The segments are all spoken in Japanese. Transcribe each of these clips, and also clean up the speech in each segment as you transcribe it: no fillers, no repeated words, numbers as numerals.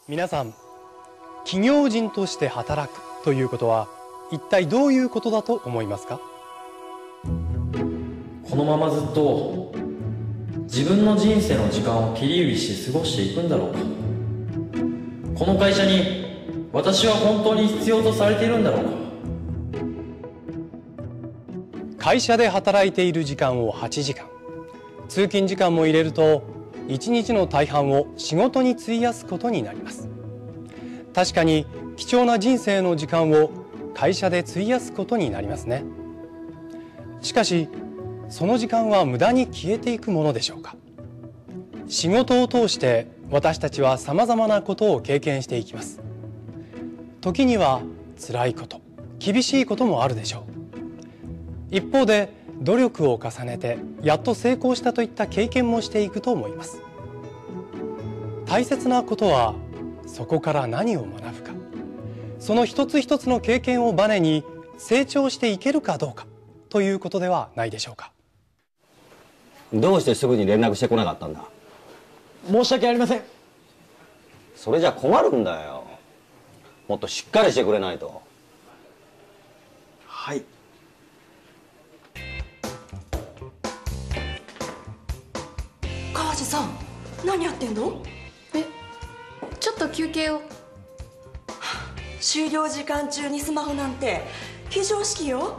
皆さん、企業人として働くということは一体どういうことだと思いますか？ このままずっと自分の人生の時間を切り売りして過ごしていくんだろうか。この会社に私は本当に必要とされているんだろうか。 会社で働いている時間を8時間、通勤時間も入れると1日の大半を仕事に費やすことになります。確かに貴重な人生の時間を会社で費やすことになりますね。しかしその時間は無駄に消えていくものでしょうか。仕事を通して私たちはさまざまなことを経験していきます。時には辛いこと、厳しいこともあるでしょう。一方で努力を重ねてやっと成功したといった経験もしていくと思います。大切なことはそこから何を学ぶか、その一つ一つの経験をバネに成長していけるかどうかということではないでしょうか。 どうしてすぐに連絡してこなかったんだ？ 申し訳ありません。 それじゃ困るんだよ。もっとしっかりしてくれないと。 はい。 川地さん、何やってんの？ ちょっと休憩を。 終了時間中にスマホなんて非常識よ。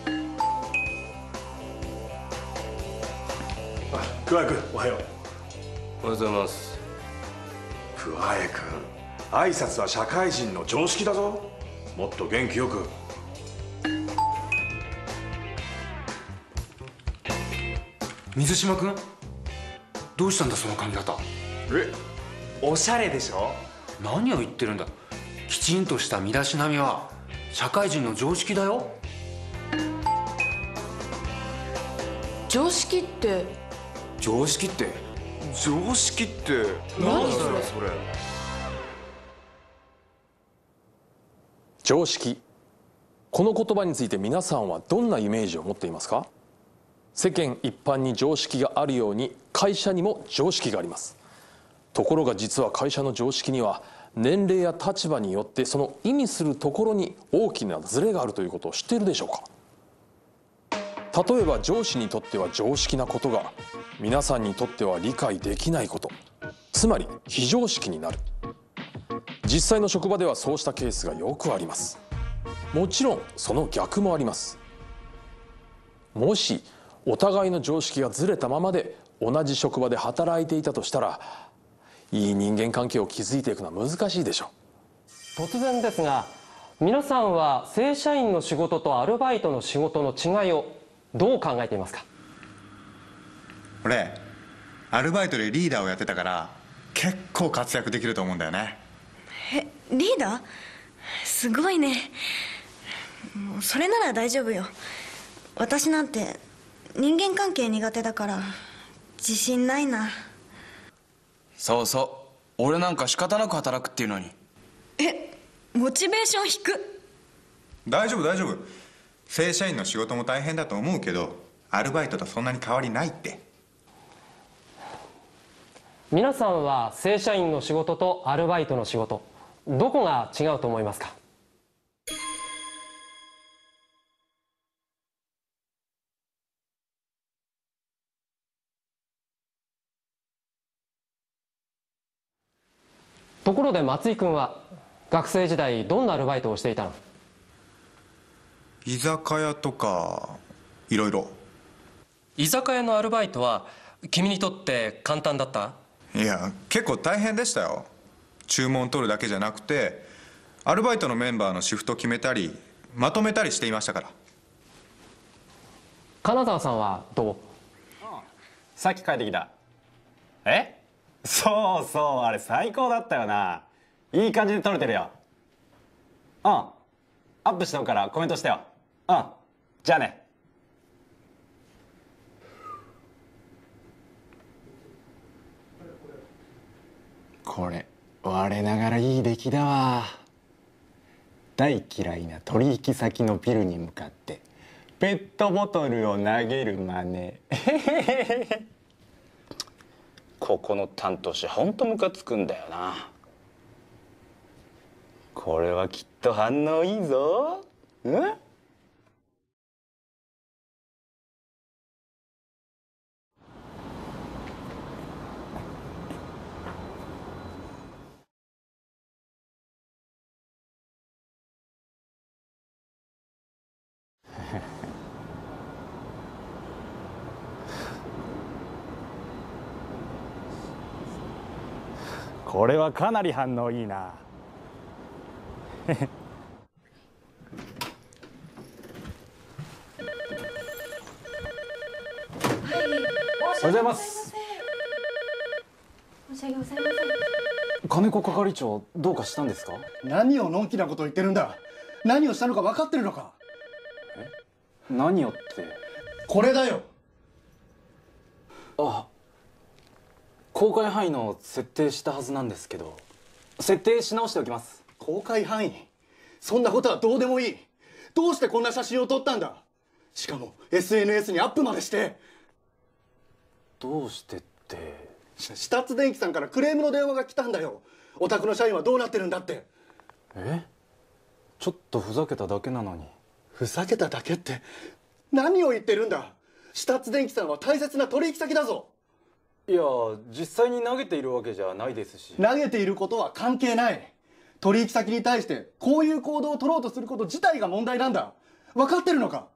桑江君、おはよう。 おはようございます。 桑江君、挨拶は社会人の常識だぞ。もっと元気よく。 水島君、どうしたんだその髪型。 おしゃれでしょ。 何を言ってるんだ。きちんとした身だしなみは社会人の常識だよ。 常識って。 常識って常識って何それ。 常識、この言葉について皆さんはどんなイメージを持っていますか？世間一般に常識があるように会社にも常識があります。ところが実は会社の常識には年齢や立場によってその意味するところに大きなズレがあるということを知っているでしょうか？例えば上司にとっては常識なことが皆さんにとっては理解できないこと、つまり非常識になる。実際の職場ではそうしたケースがよくあります。もちろんその逆もあります。もしお互いの常識がずれたままで同じ職場で働いていたとしたら、いい人間関係を築いていくのは難しいでしょう。突然ですが、皆さんは正社員の仕事とアルバイトの仕事の違いをどう考えていますか？ 俺アルバイトでリーダーをやってたから結構活躍できると思うんだよね。 リーダー？すごいね。もうそれなら大丈夫よ。私なんて人間関係苦手だから自信ないな。 そうそう、俺なんか仕方なく働くっていうのに。 モチベーション低く。 大丈夫大丈夫。正社員の仕事も大変だと思うけどアルバイトとそんなに変わりないって。 皆さんは正社員の仕事とアルバイトの仕事、どこが違うと思いますか？ところで松井君は学生時代どんなアルバイトをしていたの？ 居酒屋とかいろいろ。 居酒屋のアルバイトは君にとって簡単だった？ いや結構大変でしたよ。注文取るだけじゃなくてアルバイトのメンバーのシフト決めたりまとめたりしていましたから。 金沢さんはどう？ さっき帰ってきた。そうそう、あれ最高だったよな。いい感じで撮れてるよ。アップしておくからコメントしてよ。じゃあね。これ我ながらいい出来だわ。大嫌いな取引先のビルに向かってペットボトルを投げる真似。 ここの担当者ほんとムカつくんだよな。 これはきっと反応いいぞ。ん？ これはかなり反応いいな。 おはようございます。申し訳ございません。 金子係長どうかしたんですか？ 何をのんきなことを言ってるんだ。何をしたのか分かってるのか。 何をって。 これだよ。 あ、公開範囲の設定したはずなんですけど、設定し直しておきます。 公開範囲？そんなことはどうでもいい。どうしてこんな写真を撮ったんだ。しかも SNS にアップまでして。 どうしてって。 シタッツ電機さんからクレームの電話が来たんだよ。お宅の社員はどうなってるんだって。 え？ちょっとふざけただけなのに。 ふざけただけって何を言ってるんだ。シタッツ電機さんは大切な取引先だぞ。 いや、実際に投げているわけじゃないですし。 投げていることは関係ない。取引先に対してこういう行動を取ろうとすること自体が問題なんだ。分かってるのか。